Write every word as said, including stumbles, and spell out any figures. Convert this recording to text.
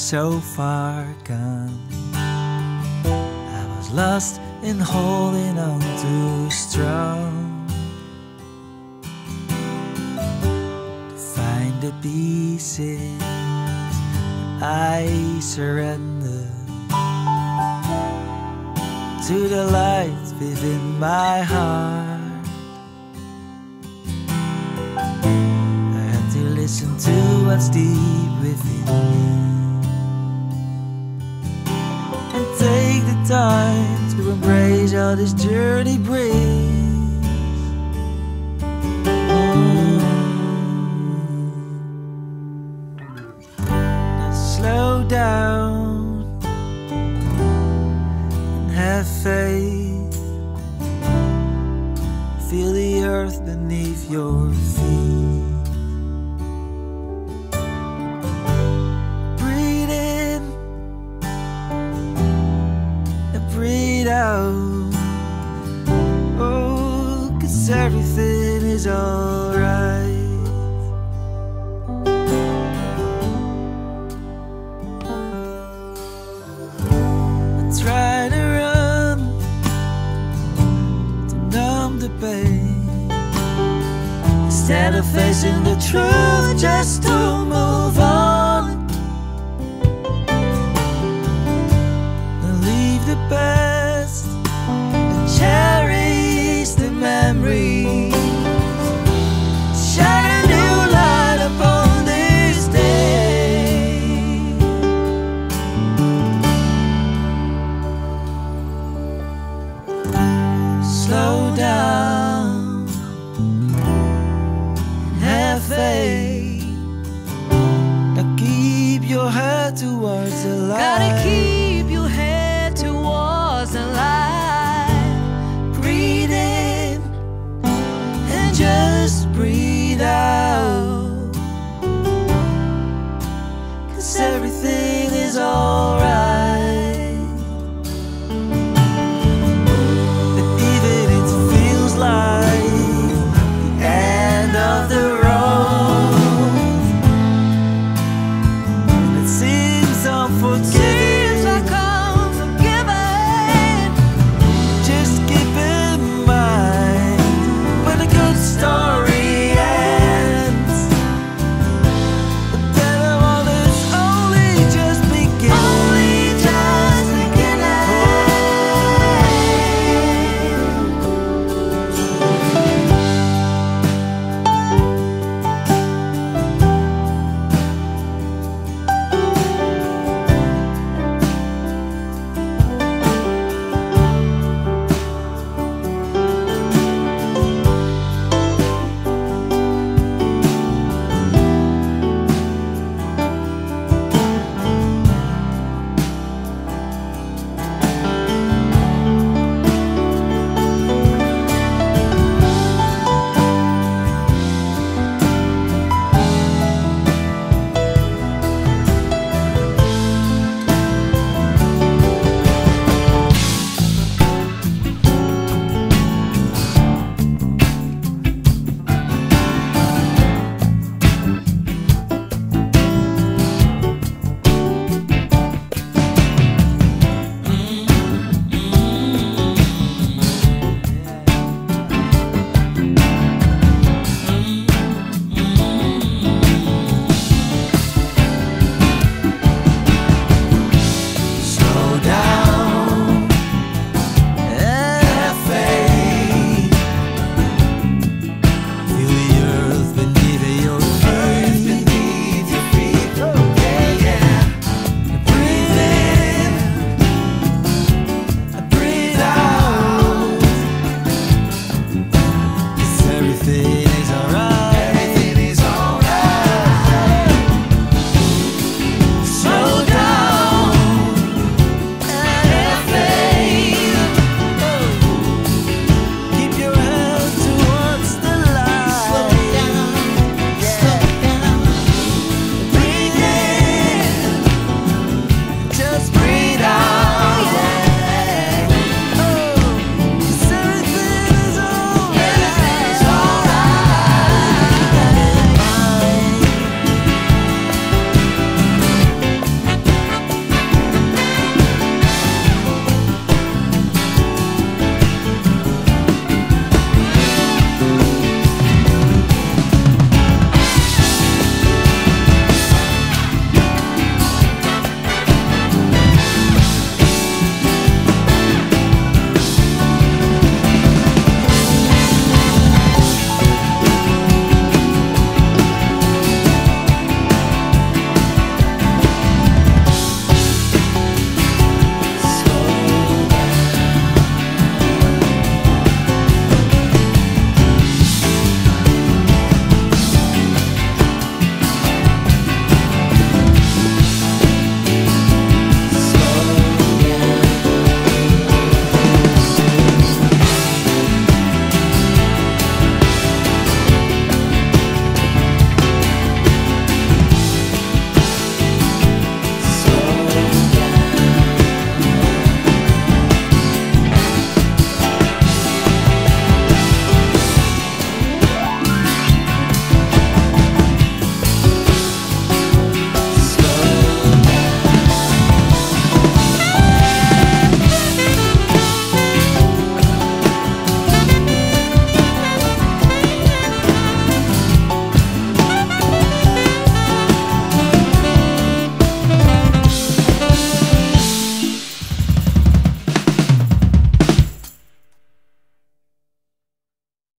so far gone. I was lost in holding on too strong to find the pieces. I surrender to the light within my heart. I had to listen to what's deep within me and take the time to embrace all this journey brings. Now slow down and have faith. Feel the earth beneath your feet. Breathe in and breathe out. Oh, 'cause everything is alright. I try to run to numb the pain, instead of facing the truth, just to move on and leave the past and cherish the memories. Shine a new light upon this day. Slow down, have faith. Now keep your head towards the light.